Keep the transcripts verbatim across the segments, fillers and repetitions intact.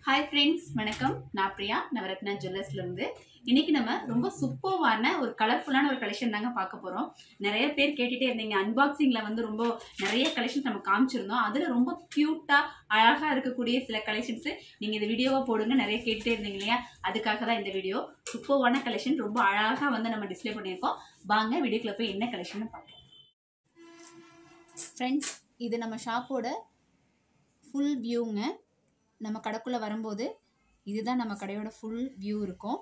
Hi friends, வணக்கம். நான் பிரியா நவரத்னா ஜுவல்லர்ஸ்ல இருந்து. இன்னைக்கு நம்ம ரொம்ப சூப்பரான ஒரு கலர்ஃபுல்லான ஒரு கலெக்ஷன் தாங்க பார்க்க போறோம். நிறைய பேர் கேட்டுட்டே இருந்தீங்க. அன்பாக்சிங்ல வந்து ரொம்ப நிறைய கலெக்ஷன்ஸ் நம்ம காமிச்சிருந்தோம். அதுல ரொம்ப கியூட்டா அழகா இருக்கக்கூடிய சில கலெக்ஷன்ஸ் நீங்க இந்த வீடியோவா போடுங்க நிறைய கேட்டுட்டே இருந்தீங்க இல்லையா? அதுக்காக தான் இந்த வீடியோ. சூப்பரான கலெக்ஷன் ரொம்ப அழகா வந்து நம்ம டிஸ்ப்ளே பண்ணியிருக்கோம். வாங்க வீடியோக்குள்ள போய் என்ன கலெக்ஷன் பார்க்கலாம். ஃப்ரெண்ட்ஸ், இது நம்ம ஷாப்போட ஃபுல் வியூங்க. நம்ம கடைக்குள்ள வரும்போது இதுதான் நம்ம கடையோட ஃபுல் வியூ இருக்கும்.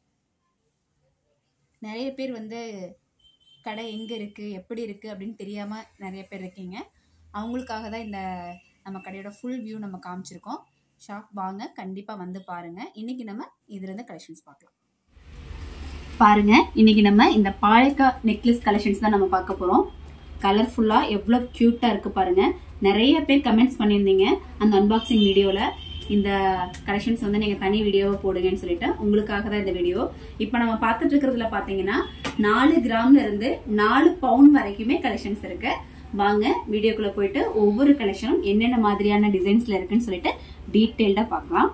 நிறைய பேர் வந்து கடை எங்கே இருக்குது எப்படி இருக்குது அப்படின்னு தெரியாமல் நிறைய பேர் இருக்கீங்க. அவங்களுக்காக தான் இந்த நம்ம கடையோட ஃபுல் வியூ நம்ம காமிச்சிருக்கோம். ஷாப் வாங்க, கண்டிப்பாக வந்து பாருங்கள். இன்றைக்கி நம்ம இதுலேருந்து கலெக்ஷன்ஸ் பார்க்கலாம். பாருங்கள், இன்றைக்கி நம்ம இந்த பாலக்கா நெக்லஸ் கலெக்ஷன்ஸ் தான் நம்ம பார்க்க போகிறோம். கலர்ஃபுல்லாக எவ்வளோ க்யூட்டாக இருக்குது பாருங்கள். நிறைய பேர் கமெண்ட்ஸ் பண்ணியிருந்தீங்க அந்த அன்பாக்சிங் வீடியோவில், இந்த கலெக்ஷன்ஸ் வந்து நீங்கள் தனி வீடியோவை போடுங்கன்னு சொல்லிட்டு. உங்களுக்காக தான் இந்த வீடியோ. இப்போ நம்ம பார்த்துட்டு இருக்கிறதுல பார்த்தீங்கன்னா நாலு கிராம்ல இருந்து நாலு பவுன் வரைக்குமே கலெக்ஷன்ஸ் இருக்கு. வாங்க வீடியோக்குள்ள போயிட்டு ஒவ்வொரு கலெக்ஷனும் என்னென்ன மாதிரியான டிசைன்ஸ்ல இருக்குன்னு சொல்லிட்டு டீட்டெயில்டா பார்க்கலாம்.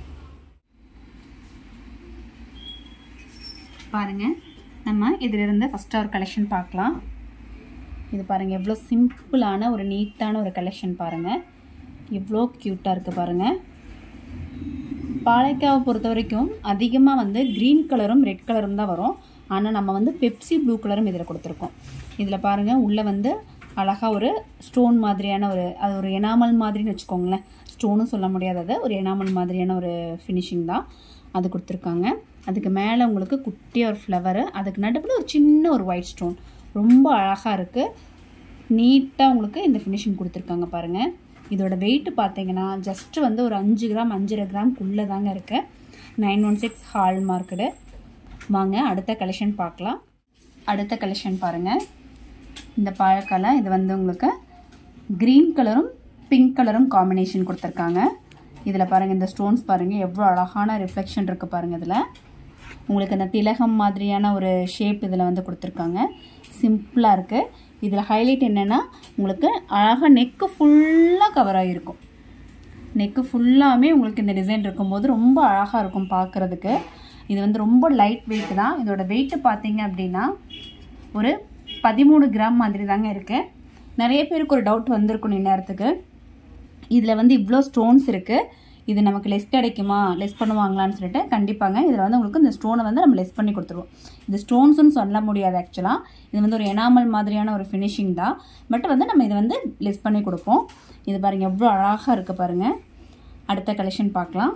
பாருங்க, நம்ம இதுல இருந்து ஃபர்ஸ்ட் ஒரு கலெக்ஷன் பார்க்கலாம். இது பாருங்க, எவ்வளோ சிம்பிளான ஒரு நீட்டான ஒரு கலெக்ஷன் பாருங்க. எவ்வளோ க்யூட்டாக இருக்குது பாருங்கள். பாலைக்காவை பொறுத்த வரைக்கும் அதிகமாக வந்து க்ரீன் கலரும் ரெட் கலரும் தான் வரும். ஆனால் நம்ம வந்து பெப்சி ப்ளூ கலரும் இதில் கொடுத்துருக்கோம். இதில் பாருங்கள், உள்ளே வந்து அழகாக ஒரு ஸ்டோன் மாதிரியான ஒரு அது ஒரு எனாமல் மாதிரின்னு வச்சுக்கோங்களேன். ஸ்டோனும் சொல்ல முடியாது, அது ஒரு எனாமல் மாதிரியான ஒரு ஃபினிஷிங் தான் அது கொடுத்துருக்காங்க. அதுக்கு மேலே உங்களுக்கு குட்டியாக ஒரு ஃப்ளவரு, அதுக்கு நடுவில் ஒரு சின்ன ஒரு ஒயிட் ஸ்டோன், ரொம்ப அழகாக இருக்குது. நீட்டாக உங்களுக்கு இந்த ஃபினிஷிங் கொடுத்துருக்காங்க பாருங்கள். இதோட வெயிட் பார்த்தீங்கன்னா ஜஸ்ட் வந்து ஒரு அஞ்சு கிராம் அஞ்சரை கிராம்க்குள்ளே தாங்க இருக்கு. Nine one six hallmarked. வாங்க அடுத்த கலெக்ஷன் பார்க்கலாம். அடுத்த கலெக்ஷன் பாருங்கள். இந்த பாலக்கால இது வந்து உங்களுக்கு க்ரீன் கலரும் பிங்க் கலரும் காம்பினேஷன் கொடுத்துருக்காங்க. இதில் பாருங்கள், இந்த ஸ்டோன்ஸ் பாருங்கள் எவ்வளோ அழகான ரிஃப்ளெக்ஷன் இருக்குது பாருங்கள். இதில் உங்களுக்கு அந்த திலகம் மாதிரியான ஒரு ஷேப் இதில் வந்து கொடுத்துருக்காங்க. சிம்பிளாக இருக்குது. இதில் ஹைலைட் என்னென்னா உங்களுக்கு அழகாக நெக்கு ஃபுல்லாக கவர் ஆகிருக்கும். நெக்கு ஃபுல்லாமே உங்களுக்கு இந்த டிசைன் இருக்கும்போது ரொம்ப அழகாக இருக்கும் பார்க்குறதுக்கு. இது வந்து ரொம்ப லைட் வெயிட் தான். இதோட வெயிட்டு பார்த்தீங்க அப்படின்னா ஒரு பதிமூணு கிராம் மாதிரி தாங்க இருக்குது. நிறைய பேருக்கு ஒரு டவுட் வந்திருக்கும் இந்நேரத்துக்கு, இதில் வந்து இவ்வளோ ஸ்டோன்ஸ் இருக்குது, இது நமக்கு லெஸ் கிடைக்குமா, லெஸ் பண்ணுவாங்களான்னு சொல்லிட்டு. கண்டிப்பாங்க, இதில் வந்து உங்களுக்கு இந்த ஸ்டோனை வந்து நம்ம லெஸ் பண்ணி கொடுத்துருவோம். இது ஸ்டோன்ஸ்னு சொல்ல முடியாது ஆக்சுவலாக. இது வந்து ஒரு எனாமல் மாதிரியான ஒரு ஃபினிஷிங் தான். பட் வந்து நம்ம இதை வந்து லெஸ் பண்ணி கொடுப்போம். இது பாருங்கள் எவ்வளோ அழகாக இருக்குது பாருங்கள். அடுத்த கலெக்ஷன் பார்க்கலாம்.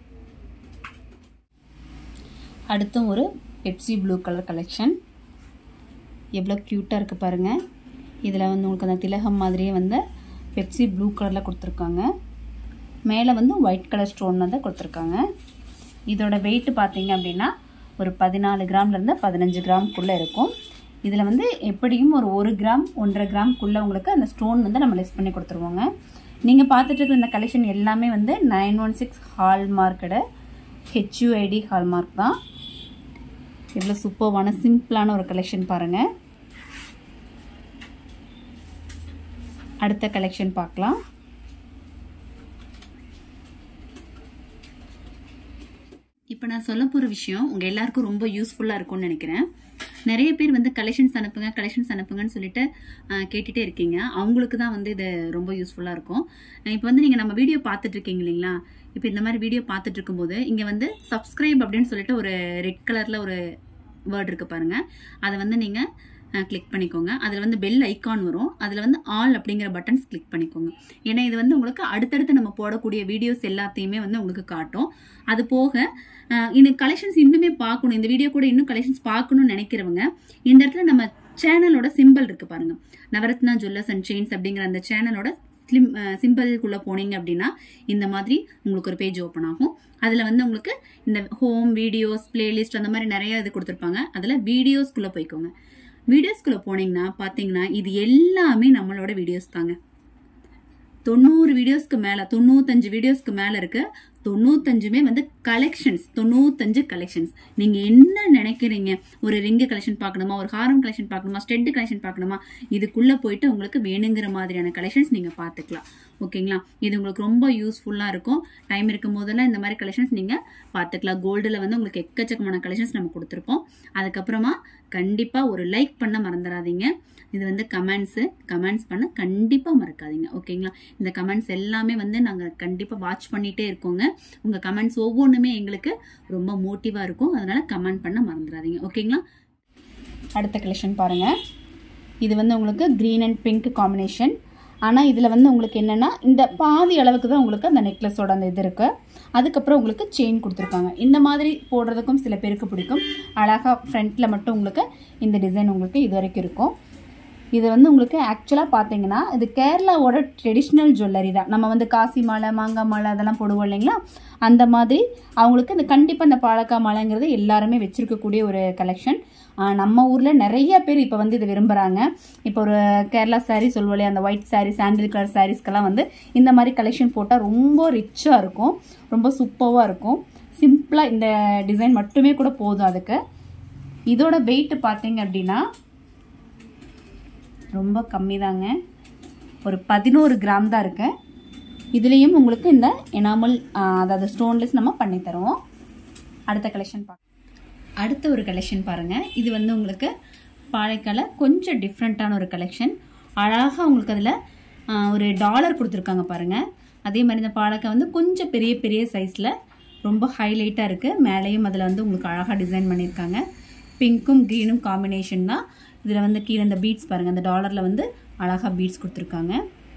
அடுத்தும் ஒரு பெப்சி ப்ளூ கலர் கலெக்ஷன். எவ்வளோ க்யூட்டாக இருக்குது பாருங்கள். இதில் வந்து உங்களுக்கு அந்த திலகம் மாதிரியே வந்து பெப்சி ப்ளூ கலரில் கொடுத்துருக்காங்க. மேலே வந்து ஒயிட் கலர் ஸ்டோன் வந்து கொடுத்துருக்காங்க. இதோட வெயிட் பார்த்தீங்க அப்படின்னா ஒரு பதினாலு கிராம்லேருந்து பதினஞ்சு கிராம்குள்ளே இருக்கும். இதில் வந்து எப்படியும் ஒரு ஒரு கிராம் ஒன்றரை கிராம்குள்ளே உங்களுக்கு அந்த ஸ்டோன் வந்து நம்ம லெஸ் பண்ணி கொடுத்துருவோங்க. நீங்கள் பார்த்துட்டு இருக்கிற இந்த கலெக்ஷன் எல்லாமே வந்து நைன் ஒன் சிக்ஸ் ஹால்மார்க்கோட ஹெச்யூஐடி ஹால்மார்க் தான். எவ்வளோ சூப்பர்வான சிம்பிளான ஒரு கலெக்ஷன் பாருங்கள். அடுத்த கலெக்ஷன் பார்க்கலாம். இப்போ நான் சொல்ல போகிற விஷயம் உங்கள் எல்லாருக்கும் ரொம்ப யூஸ்ஃபுல்லாக இருக்கும்னு நினைக்கிறேன். நிறைய பேர் வந்து கலெக்ஷன்ஸ் அனுப்புங்க கலெக்ஷன்ஸ் அனுப்புங்கன்னு சொல்லிட்டு கேட்டுகிட்டே இருக்கீங்க. அவங்களுக்கு தான் வந்து இது ரொம்ப யூஸ்ஃபுல்லாக இருக்கும். இப்போ வந்து நீங்கள் நம்ம வீடியோ பார்த்துட்டு இருக்கீங்க இல்லைங்களா? இப்போ இந்த மாதிரி வீடியோ பார்த்துட்டு இருக்கும்போது இங்கே வந்து சப்ஸ்கிரைப் அப்படின்னு சொல்லிட்டு ஒரு ரெட் கலரில் ஒரு வேர்ட் இருக்குது பாருங்கள். அதை வந்து நீங்கள் கிளிக் பண்ணிக்கோங்க. அதில் வந்து பெல் ஐக்கான் வரும். அதில் வந்து ஆல் அப்படிங்கிற பட்டன்ஸ் கிளிக் பண்ணிக்கோங்க. ஏன்னா இது வந்து உங்களுக்கு அடுத்தடுத்து நம்ம போடக்கூடிய வீடியோஸ் எல்லாத்தையுமே வந்து உங்களுக்கு காட்டும். அது போக இந்த கலெக்ஷன்ஸ் இன்னுமே பார்க்கணும், இந்த வீடியோ கூட இன்னும் கலெக்ஷன்ஸ் பார்க்கணும்னு நினைக்கிறவங்க இந்த இடத்துல நம்ம சேனலோட சிம்பிள் இருக்கு பாருங்க, நவரத்னா ஜுவல்லர்ஸ் அண்ட் செயின்ஸ் அப்படிங்கிற அந்த சேனலோட ஸ்லிம் சிம்பிள்குள்ளே போனீங்க அப்படின்னா இந்த மாதிரி உங்களுக்கு ஒரு பேஜ் ஓப்பன் ஆகும். அதில் வந்து உங்களுக்கு இந்த ஹோம் வீடியோஸ் பிளேலிஸ்ட் அந்த மாதிரி நிறைய இது கொடுத்துருப்பாங்க. அதில் வீடியோஸ்குள்ளே போய்க்கோங்க. வீடியோஸ்குள்ளே போனீங்கன்னா பார்த்தீங்கன்னா இது எல்லாமே நம்மளோட வீடியோஸ் தாங்க. தொண்ணூறு வீடியோஸ்க்கு மேலே தொண்ணூத்தஞ்சு வீடியோஸ்க்கு மேலே இருக்குது. தொண்ணூத்தஞ்சுமே வந்து கலெக்ஷன்ஸ், தொண்ணூத்தஞ்சு கலெக்ஷன்ஸ். நீங்க என்ன நினைக்கிறீங்க, ஒரு ரிங்கு கலெக்ஷன் பார்க்கணுமா, ஒரு ஹாரம் கலெக்ஷன் பார்க்கணுமா, ஸ்டெட் கலெக்ஷன் பார்க்கணுமா, இதுக்குள்ள போயிட்டு உங்களுக்கு வேணுங்கிற மாதிரியான கலெக்ஷன்ஸ் நீங்க பார்த்துக்கலாம். ஓகேங்களா? இது உங்களுக்கு ரொம்ப யூஸ்ஃபுல்லா இருக்கும். டைம் இருக்கும் போதெல்லாம் இந்த மாதிரி கலெக்ஷன்ஸ் நீங்க பார்த்துக்கலாம். கோல்டுல வந்து உங்களுக்கு எக்கச்சக்கமான கலெக்ஷன்ஸ் நம்ம கொடுத்துருப்போம். அதுக்கப்புறமா கண்டிப்பா ஒரு லைக் பண்ண மறந்துடாதீங்க. இது வந்து கமெண்ட்ஸ் கமெண்ட்ஸ் பண்ண கண்டிப்பா மறக்காதீங்க. ஓகேங்களா? இந்த கமெண்ட்ஸ் எல்லாமே வந்து நாங்க கண்டிப்பா வாட்ச் பண்ணிட்டே இருக்கோங்க. உங்க கமெண்ட்ஸ் ஒவ்வொன்றுமே எங்களுக்கு ரொம்ப மோட்டிவா இருக்கும். அதனால கமெண்ட் பண்ண மறந்துடாதீங்க. ஓகேங்களா? அடுத்த கலெக்ஷன் பாருங்க. இது வந்து உங்களுக்கு கிரீன் அண்ட் பிங்க் காம்பினேஷன். ஆனால் இதில் வந்து உங்களுக்கு என்னென்னா இந்த பாதி அளவுக்கு தான் உங்களுக்கு அந்த நெக்லஸோட அந்த இது இருக்குது. அதுக்கப்புறம் உங்களுக்கு செயின் கொடுத்துருக்காங்க. இந்த மாதிரி போடுறதுக்கும் சில பேருக்கு பிடிக்கும். அழகாக ஃப்ரண்ட்டில் மட்டும் உங்களுக்கு இந்த டிசைன் உங்களுக்கு இது வரைக்கும் இருக்கும். இது வந்து உங்களுக்கு ஆக்சுவலாக பார்த்தீங்கன்னா இது கேரளாவோட ட்ரெடிஷ்னல் ஜுவல்லரி தான். நம்ம வந்து காசி மாலை, மாங்காய் மாலை அதெல்லாம் போடுவோம் இல்லைங்களா, அந்த மாதிரி அவங்களுக்கு இந்த கண்டிப்பாக இந்த பாலக்கா மாலைங்கிறது எல்லாருமே வச்சுருக்கக்கூடிய ஒரு கலெக்ஷன். நம்ம ஊரில் நிறைய பேர் இப்போ வந்து இது விரும்புகிறாங்க. இப்போ ஒரு கேரளா சாரீ சொல்லுவோம் இல்லையா, அந்த ஒயிட் சாரீ, சாண்டில் கலர் சாரீஸ்க்கெல்லாம் வந்து இந்த மாதிரி கலெக்ஷன் போட்டால் ரொம்ப ரிச்சாக இருக்கும், ரொம்ப சூப்பராக இருக்கும். சிம்பிளாக இந்த டிசைன் மட்டுமே கூட போதும். அதுக்கு இதோட வெயிட் பார்த்தீங்க அப்படின்னா ரொம்ப கம்மி தாங்க, ஒரு பதினோரு கிராம் தான் இருக்கு. இதுலேயும் உங்களுக்கு இந்த எனாமல் அதாவது ஸ்டோன்லெஸ் நம்ம பண்ணித்தரோம். அடுத்த கலெக்ஷன் பா அடுத்த ஒரு கலெக்ஷன் பாருங்கள். இது வந்து உங்களுக்கு பாலைக்கால கொஞ்சம் டிஃப்ரெண்ட்டான ஒரு கலெக்ஷன். அழகாக உங்களுக்கு அதில் ஒரு டாலர் கொடுத்துருக்காங்க பாருங்கள். அதே மாதிரி இந்த பாலைக்காய் வந்து கொஞ்சம் பெரிய பெரிய சைஸில் ரொம்ப ஹைலைட்டாக இருக்குது. மேலேயும் அதில் வந்து உங்களுக்கு அழகாக டிசைன் பண்ணியிருக்காங்க. பிங்க்கும் க்ரீனும் காம்பினேஷன் தான். இதில் வந்து கீழே இந்த பீட்ஸ் பாருங்கள், அந்த டாலரில் வந்து அழகாக பீட்ஸ் கொடுத்துருக்காங்க.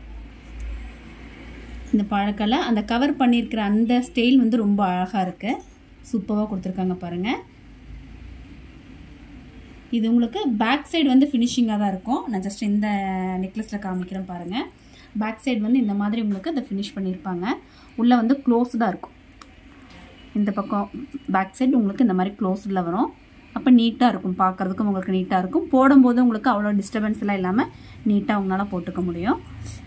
இந்த பழக்கலை அந்த கவர் பண்ணியிருக்கிற அந்த ஸ்டைல் வந்து ரொம்ப அழகாக இருக்குது, சூப்பராக கொடுத்துருக்காங்க பாருங்கள். இது உங்களுக்கு பேக் சைடு வந்து ஃபினிஷிங்காக தான் இருக்கும். நான் ஜஸ்ட் இந்த நெக்லஸில் காமிக்கிறேன் பாருங்கள். பேக் சைடு வந்து இந்த மாதிரி உங்களுக்கு அதை ஃபினிஷ் பண்ணியிருப்பாங்க. உள்ளே வந்து க்ளோஸ்டாக இருக்கும். இந்த பக்கம் பேக் சைடு உங்களுக்கு இந்த மாதிரி க்ளோஸ்டில் வரும். அப்போ நீட்டாக இருக்கும், பார்க்குறதுக்கும் உங்களுக்கு நீட்டாக இருக்கும். போடும்போது உங்களுக்கு அவ்வளோ டிஸ்டர்பன்ஸ் எல்லாம் இல்லாமல் நீட்டாக உங்களால் போட்டுக்க முடியும்.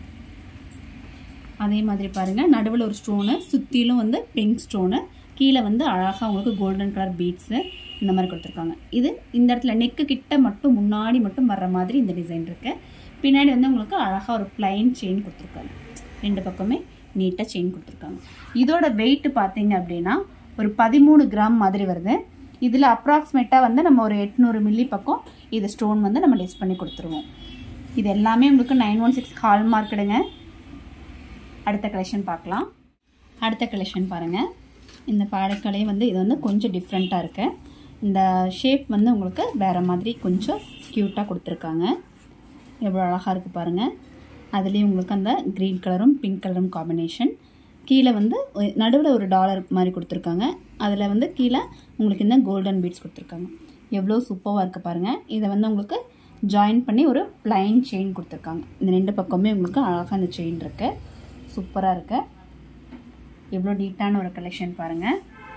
அதே மாதிரி பாருங்கள், நடுவில் ஒரு ஸ்டோனு, சுற்றிலும் வந்து பிங்க் ஸ்டோனு, கீழே வந்து அழகாக உங்களுக்கு கோல்டன் கலர் பீட்ஸு இந்த மாதிரி கொடுத்துருக்காங்க. இது இந்த இடத்துல நெக்கு கிட்ட மட்டும் முன்னாடி மட்டும் வர்ற மாதிரி இந்த டிசைன் இருக்குது. பின்னாடி வந்து உங்களுக்கு அழகாக ஒரு பிளைன் செயின் கொடுத்துருக்காங்க. ரெண்டு பக்கமே நீட்டாக செயின் கொடுத்துருக்காங்க. இதோட வெயிட் பார்த்தீங்க அப்படின்னா ஒரு பதிமூணு கிராம் மாதிரி வருது. இதில் அப்ராக்சிமேட்டாக வந்து நம்ம ஒரு எட்நூறு மில்லி பக்கம் இது ஸ்டோன் வந்து நம்ம லெஸ் பண்ணி கொடுத்துருவோம். இது எல்லாமே உங்களுக்கு நைன் ஒன் சிக்ஸ் ஹால்மார்க் எடுங்க. அடுத்த கலெக்ஷன் பார்க்கலாம். அடுத்த கலெக்ஷன் பாருங்கள். இந்த பாடைக்கலை வந்து இது வந்து கொஞ்சம் டிஃப்ரெண்ட்டாக இருக்குது. இந்த ஷேப் வந்து உங்களுக்கு வேறு மாதிரி கொஞ்சம் க்யூட்டாக கொடுத்துருக்காங்க. எவ்வளோ அழகாக இருக்குது பாருங்கள். அதுலேயும் உங்களுக்கு அந்த க்ரீன் கலரும் பிங்க் கலரும் காம்பினேஷன். கீழே வந்து நடுவில் ஒரு டாலர் மாதிரி கொடுத்துருக்காங்க. அதில் வந்து கீழே உங்களுக்கு இந்த கோல்டன் பீட்ஸ் கொடுத்துருக்காங்க. எவ்வளோ சூப்பராக இருக்குது பாருங்கள். இதை வந்து உங்களுக்கு ஜாயின் பண்ணி ஒரு பிளைன் செயின் கொடுத்துருக்காங்க. இந்த ரெண்டு பக்கமே உங்களுக்கு அழகாக அந்த செயின் இருக்குது, சூப்பராக இருக்குது. எவ்வளோ நீட்டான ஒரு கலெக்ஷன் பாருங்கள்.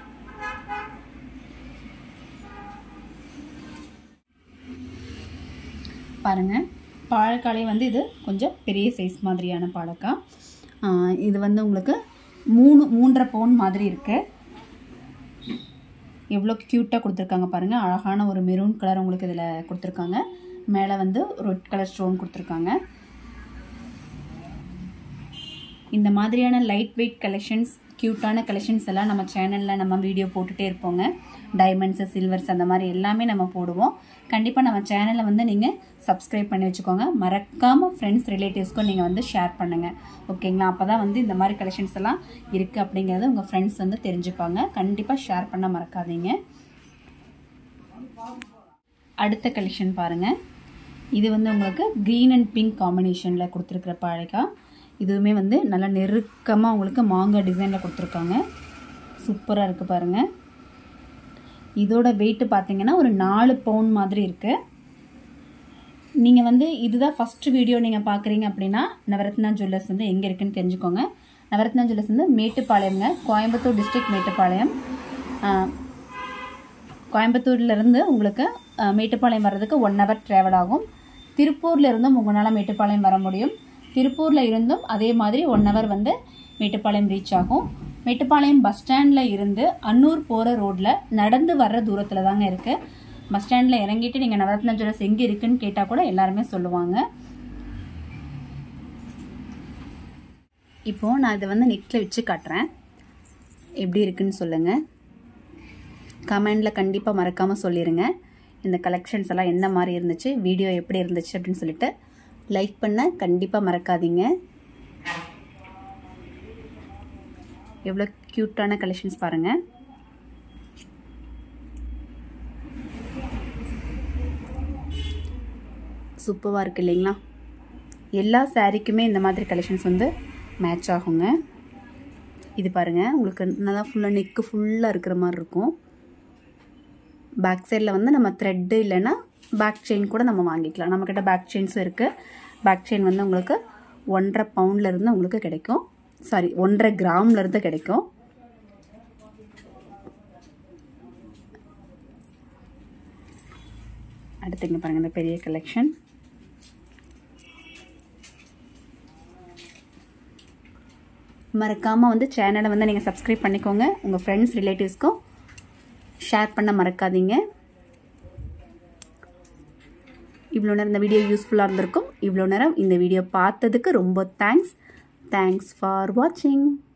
பாருங்கள், பாலக்காய் வந்து இது கொஞ்சம் பெரிய சைஸ் மாதிரியான பாலக்காய். இது வந்து உங்களுக்கு மூணு மூன்றரை பவுன் மாதிரி இருக்குது. எவ்வளோ க்யூட்டாக கொடுத்துருக்காங்க பாருங்கள். அழகான ஒரு மெரூன் கலர் உங்களுக்கு இதில் கொடுத்துருக்காங்க. மேலே வந்து ரெட் கலர் ஸ்டோன் கொடுத்துருக்காங்க. இந்த மாதிரியான லைட் வெயிட் கலெக்ஷன்ஸ், க்யூட்டான கலெக்ஷன்ஸ் எல்லாம் நம்ம சேனலில் நம்ம வீடியோ போட்டுகிட்டே இருப்போங்க. டைமண்ட்ஸு, சில்வர்ஸ் அந்த மாதிரி எல்லாமே நம்ம போடுவோம். கண்டிப்பாக நம்ம சேனலை வந்து நீங்கள் சப்ஸ்கிரைப் பண்ணி வச்சுக்கோங்க. மறக்காமல் ஃப்ரெண்ட்ஸ் ரிலேட்டிவ்ஸ்க்கும் நீங்கள் வந்து ஷேர் பண்ணுங்கள். ஓகேங்களா? அப்போ தான் வந்து இந்த மாதிரி கலெக்ஷன்ஸ் எல்லாம் இருக்குது அப்படிங்கிறது உங்கள் ஃப்ரெண்ட்ஸ் வந்து தெரிஞ்சுப்பாங்க. கண்டிப்பாக ஷேர் பண்ண மறக்காதீங்க. அடுத்த கலெக்ஷன் பாருங்கள். இது வந்து உங்களுக்கு க்ரீன் அண்ட் பிங்க் காம்பினேஷனில் கொடுத்துருக்குற பாழைக்காய். இதுவுமே வந்து நல்லா நெருக்கமாக உங்களுக்கு மாங்காய் டிசைனில் கொடுத்துருக்காங்க. சூப்பராக இருக்குது பாருங்கள். இதோட வெயிட்டு பார்த்தீங்கன்னா ஒரு நாலு பவுன் மாதிரி இருக்குது. நீங்கள் வந்து இதுதான் ஃபஸ்ட்டு வீடியோ நீங்கள் பார்க்குறீங்க அப்படின்னா நவரத்னா ஜுவல்லர்ஸ் வந்து எங்கே இருக்குன்னு தெரிஞ்சுக்கோங்க. நவரத்னா ஜுவல்லர்ஸ் வந்து மேட்டுப்பாளையம்ங்க, கோயம்புத்தூர் டிஸ்ட்ரிக்ட் மேட்டுப்பாளையம். கோயம்புத்தூர்லேருந்து உங்களுக்கு மேட்டுப்பாளையம் வர்றதுக்கு ஒன் ஹவர் ட்ராவல் ஆகும். திருப்பூரில் இருந்தும் உங்களால் மேட்டுப்பாளையம் வர முடியும். திருப்பூரில் இருந்தும் அதே மாதிரி ஒன் ஹவர் வந்து மேட்டுப்பாளையம் ரீச் ஆகும். மெட்டுப்பாளையம் பஸ் ஸ்டாண்டில் இருந்து அன்னூர் போகிற ரோட்டில் நடந்து வர்ற தூரத்தில் தாங்க இருக்குது. பஸ் ஸ்டாண்டில் இறங்கிட்டு நீங்கள் நவரத்னா ஜுவல்லர்ஸ் எங்கே இருக்குன்னு கேட்டால் கூட எல்லாருமே சொல்லுவாங்க. இப்போது நான் இதை வந்து நெக்கில் வச்சு காட்டுறேன், எப்படி இருக்குன்னு சொல்லுங்கள். கமெண்டில் கண்டிப்பாக மறக்காமல் சொல்லிடுங்க. இந்த கலெக்ஷன்ஸ் எல்லாம் எந்த மாதிரி இருந்துச்சு, வீடியோ எப்படி இருந்துச்சு அப்படின்னு சொல்லிட்டு லைக் பண்ண கண்டிப்பாக மறக்காதீங்க. எவ்வளோ க்யூட்டான கலெக்ஷன்ஸ் பாருங்கள். சூப்பராக இருக்குது இல்லைங்களா? எல்லா சாரீக்குமே இந்த மாதிரி கலெக்ஷன்ஸ் வந்து மேட்ச் ஆகுங்க. இது பாருங்கள், உங்களுக்கு நல்லா ஃபுல்லாக நெக்கு ஃபுல்லாக இருக்கிற மாதிரி இருக்கும். பேக் சைடில் வந்து நம்ம த்ரெட்டு இல்லைன்னா பேக் செயின் கூட நம்ம வாங்கிக்கலாம். நம்மக்கிட்ட பேக் செயின்ஸும் இருக்குது. பேக் செயின் வந்து உங்களுக்கு ஒன்றரை பவுண்ட்லேருந்து உங்களுக்கு கிடைக்கும். சாரி ஒன்றரை கிராம்லேருந்து கிடைக்கும். அடுத்துங்க பாருங்கள் இந்த பெரிய கலெக்ஷன். மறக்காமல் வந்து சேனலை வந்து நீங்கள் சப்ஸ்கிரைப் பண்ணிக்கோங்க. உங்கள் ஃப்ரெண்ட்ஸ் ரிலேட்டிவ்ஸ்க்கும் ஷேர் பண்ண மறக்காதீங்க. இவ்வளோ நேரம் இந்த வீடியோ யூஸ்ஃபுல்லாக இருந்திருக்கும். இவ்வளோ நேரம் இந்த வீடியோ பார்த்ததுக்கு ரொம்ப தேங்க்ஸ். தேங்க்ஸ் ஃபார் வாட்சிங்.